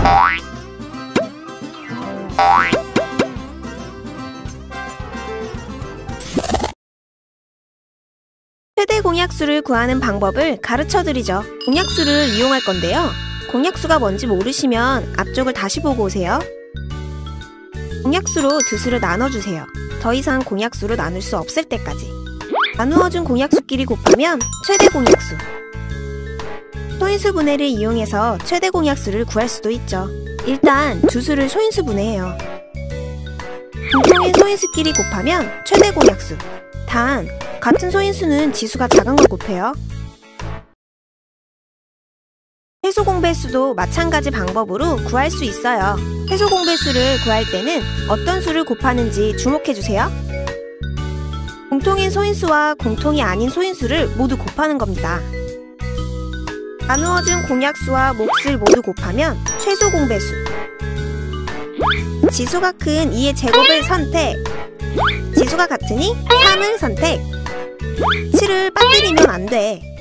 최대공약수를 구하는 방법을 가르쳐드리죠. 공약수를 이용할 건데요. 공약수가 뭔지 모르시면 앞쪽을 다시 보고 오세요. 공약수로 두 수를 나눠주세요. 더 이상 공약수로 나눌 수 없을 때까지. 나누어준 공약수끼리 곱하면 최대공약수. 소인수분해를 이용해서 최대공약수를 구할 수도 있죠. 일단 두 수를 소인수분해해요. 공통인 소인수끼리 곱하면 최대공약수. 단, 같은 소인수는 지수가 작은 걸 곱해요. 최소공배수도 마찬가지 방법으로 구할 수 있어요. 최소공배수를 구할 때는 어떤 수를 곱하는지 주목해주세요. 공통인 소인수와 공통이 아닌 소인수를 모두 곱하는 겁니다. 나누어준 공약수와 몫을 모두 곱하면 최소공배수. 지수가 큰 2의 제곱을 선택. 지수가 같으니 3을 선택. 7을 빠뜨리면 안 돼.